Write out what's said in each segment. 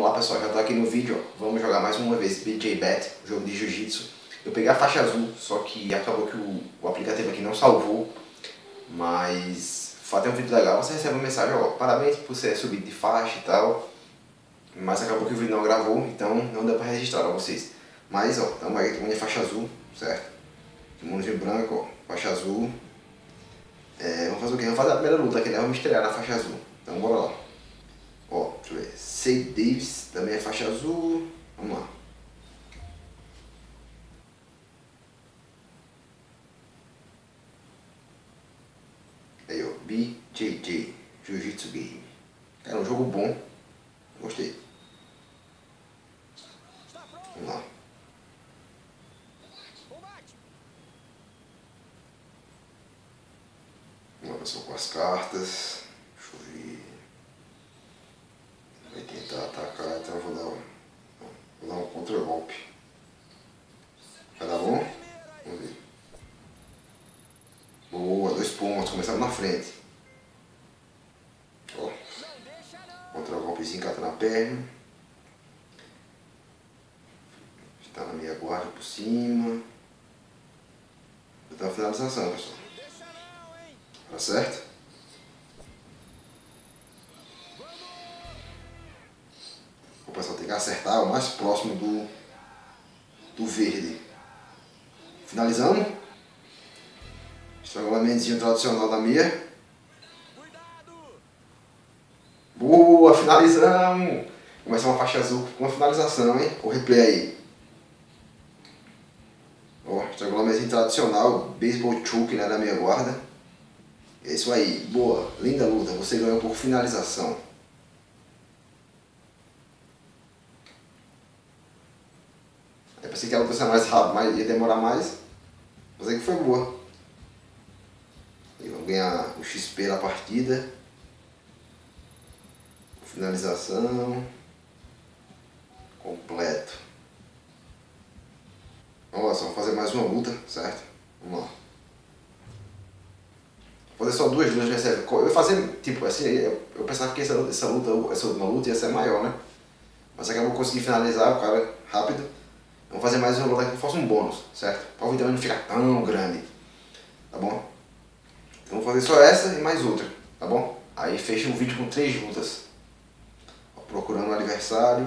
Vamos lá, pessoal, já tô aqui no vídeo, ó. Vamos jogar mais uma vez BJ Bet, jogo de jiu-jitsu. Eu peguei a faixa azul, só que acabou que o aplicativo aqui não salvou. Mas o fato é um vídeo legal, você recebe uma mensagem, ó, parabéns por você subir de faixa e tal. Mas acabou que o vídeo não gravou, então não deu pra registrar pra vocês. Mas ó, tamo aí, tomando faixa azul, certo? Kimonozinho branco, ó, faixa azul. Vamos fazer o quê? Vamos fazer a primeira luta aqui, né? Vamos estrear na faixa azul. Então bora lá. Ó, deixa eu ver. Say Davis também é faixa azul. Vamos lá. Aí, ó, BJJ, Jiu-Jitsu Game. Cara, um jogo bom. Gostei. Vamos lá. Vamos lá, pessoal, com as cartas. Deixa eu ver. Vai tentar atacar, então eu vou dar um contra-golpe. Vai dar bom? Vamos ver. Boa, 2 pontos, começamos na frente. Ó, contra-golpezinho, cata na perna. Está na minha guarda por cima. Tá a finalização, pessoal. Tá certo? O pessoal tem que acertar o mais próximo do verde. Finalizamos. Estrangulamentozinho tradicional da Mia. Boa, finalizamos. Começa uma faixa azul com uma finalização, hein? O replay aí. Ó, estrangulamentozinho tradicional, baseball choke, né, da minha guarda. É isso aí, boa, linda luta. Você ganhou por finalização. Eu pensei que a luta ia ser mais rápida, mas ia demorar mais. Mas é que foi boa. E vamos ganhar o XP da partida. Finalização. Completo. Vamos lá, só vamos fazer mais uma luta, certo? Vamos lá. Vou fazer só 2 lutas nessa época. Eu ia fazer, tipo, assim, eu pensava que essa última luta ia ser maior, né? Mas acabou conseguindo finalizar o cara rápido. Vamos fazer mais uma luta que fosse um bônus, certo? Para o vídeo não ficar tão grande, tá bom? Então vou fazer só essa e mais outra, tá bom? Aí fecha o vídeo com 3 lutas. Procurando um adversário.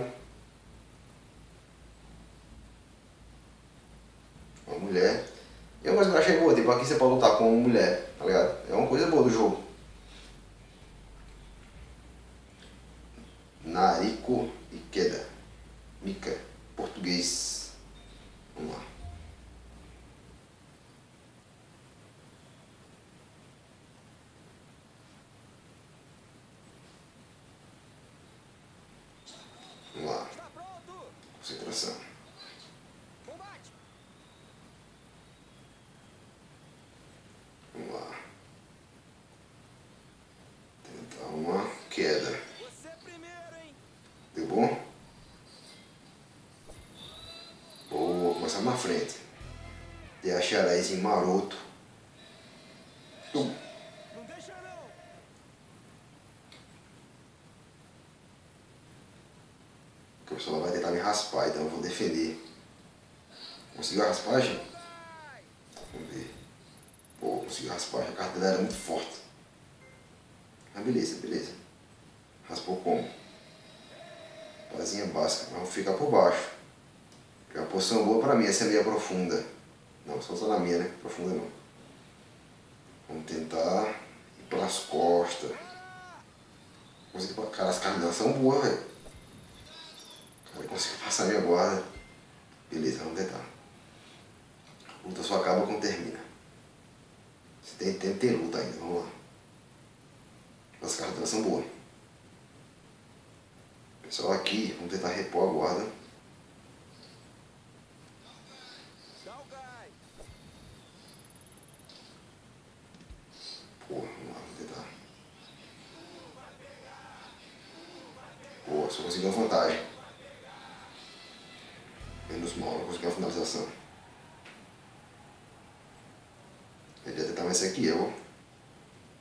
Uma mulher. E uma coisa que eu achei boa, tipo, aqui você pode lutar com uma mulher, tá ligado? É uma coisa boa do jogo. Nariko Ikeda. Mika. Português. Vamos lá. Vamos lá. Concentração. Vamos lá. Tentar uma queda. Deu bom? Boa, começamos na frente. Dei a xarézinho maroto. Tum. O pessoal vai tentar me raspar, então eu vou defender. Conseguiu a raspagem? Vamos ver. Pô, conseguiu a raspagem, a carta dela era muito forte. Mas beleza, beleza. Raspou como? Pazinha básica, mas vou ficar por baixo. É uma posição boa pra mim, essa é meia profunda. Não, só na minha, né? Profunda não. Vamos tentar ir pelas costas. Cara, as cartas são boas, velho. Cara, consegui passar a minha guarda. Beleza, vamos tentar. A luta só acaba quando termina. Se tem tempo, tem luta ainda. Vamos lá. As cartas são boas. Pessoal, aqui, vamos tentar repor a guarda. Pô, vamos lá, vamos tentar. Pô, só consegui uma vantagem. Menos mal, não consegui uma finalização. Ele ia tentar mais esse aqui, ó.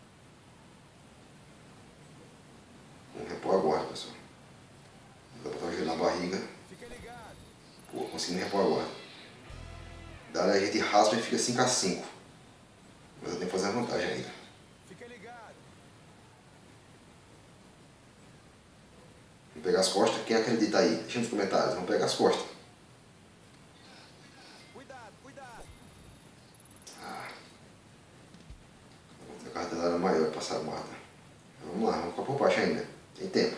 Vamos repor a guarda, pessoal. Não dá pra barriga. Pô, conseguimos repor agora. Daí a gente raspa e fica 5-5. Mas eu tenho que fazer a vantagem ainda. Vamos pegar as costas. Quem acredita aí? Deixa nos comentários. Vamos pegar as costas. A carta dela era maior para passar a guarda. Vamos lá, vamos ficar por baixo ainda. Tem tempo.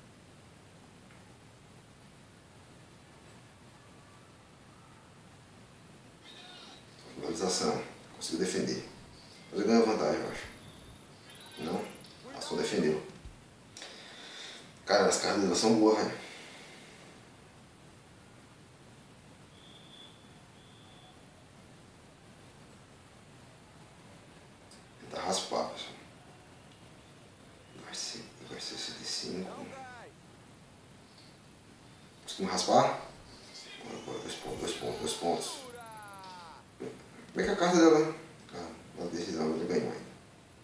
Finalização. Consigo defender. Mas eu ganho vantagem, eu acho. Não? Ela só defendeu. Cara, as cartas dela são boas, velho. Tentar raspar, pessoal. Vai ser 65. Conseguimos raspar? Bora, 2 pontos. Como é que a carta dela? Ah, na decisão ele ganhou ainda.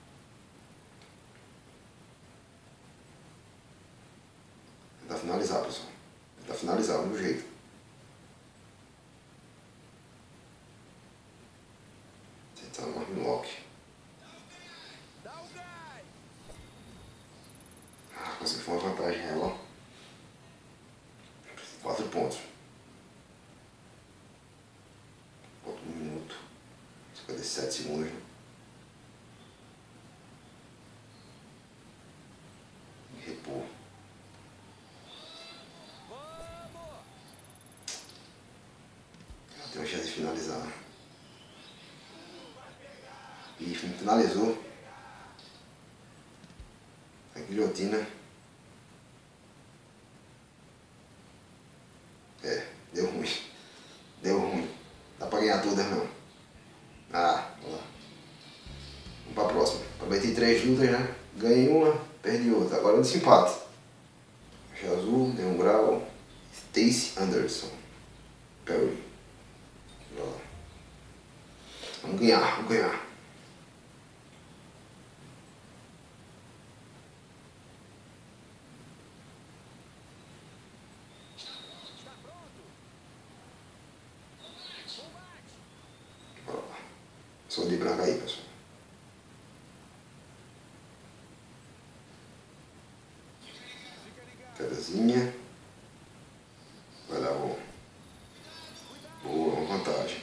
Tentar finalizar, pessoal. Tentar finalizar, do meu jeito. Tentar um armlock. Ah, consegui uma vantagem ela. 4 pontos. Falta 1 minuto. 57 segundos. Né? E repor. Tem uma chance de finalizar. E finalizou. A guilhotina. Deu ruim. Deu ruim. Dá pra ganhar todas não. Ah, vamos lá. Vamos pra próxima. Prometi 3 lutas, né? Ganhei uma, perdi outra. Agora eu desempate. Faixa azul, deu um grau. Stacy Anderson. Perry. Vamos ganhar, vamos ganhar. Bora lá. Sou de branca aí, pessoal. Pedazinha. Vai dar bom. Boa, uma vantagem.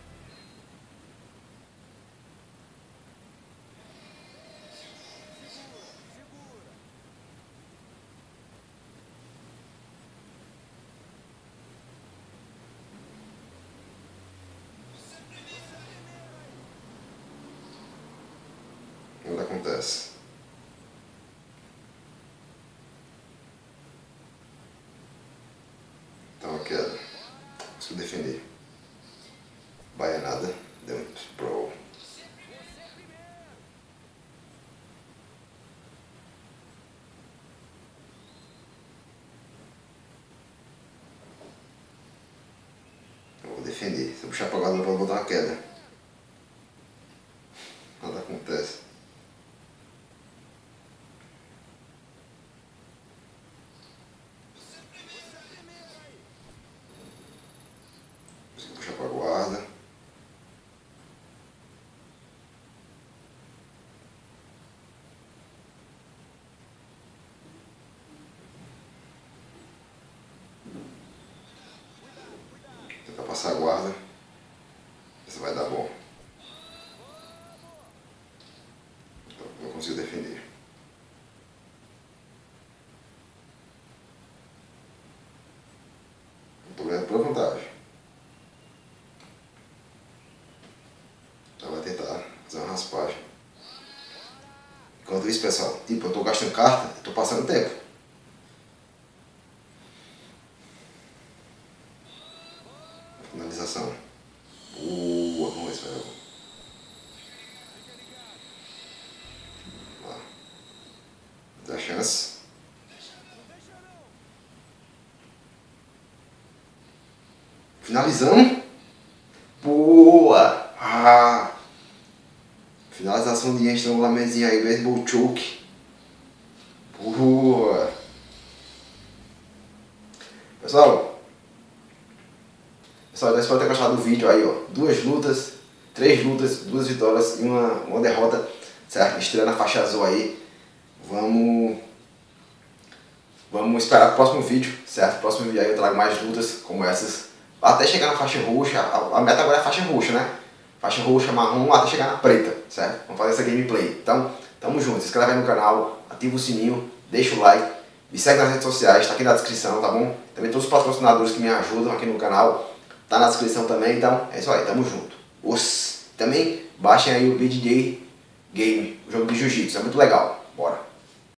Nada acontece. Então a queda. Consigo defender. Baianada. Deu um sprawl. Eu vou defender. Se eu puxar pra guarda, eu vou botar uma queda. Nada acontece. Consigo puxar pra guarda. Tentar passar a guarda. Isso vai dar bom. Eu consigo defender. Estou ganhando por vantagem. Ela vai tentar fazer uma raspagem. Enquanto isso, pessoal, tipo, eu estou gastando carta, eu estou passando tempo. Finalização. Boa, vamos ver se vai dar bom. Lá. Dá chance. Finalizando. Boa! Ah. Finalização de estrangulamentozinho aí, baseball choke. Boa! Pessoal, eu espero ter gostado do vídeo aí, ó. 2 lutas, 3 lutas, 2 vitórias e uma derrota, certo? Estreia na faixa azul aí. Vamos esperar o próximo vídeo, certo? Próximo vídeo aí eu trago mais lutas como essas. Até chegar na faixa roxa, a meta agora é a faixa roxa, né? Faixa roxa, marrom, até chegar na preta, certo? Vamos fazer essa gameplay. Então, tamo junto. Se inscreve aí no canal, ativa o sininho, deixa o like, me segue nas redes sociais, tá aqui na descrição, tá bom? Também todos os patrocinadores que me ajudam aqui no canal, tá na descrição também, então é isso aí, tamo junto. Também baixem aí o BJJ Game, o jogo de jiu-jitsu, é muito legal. Bora!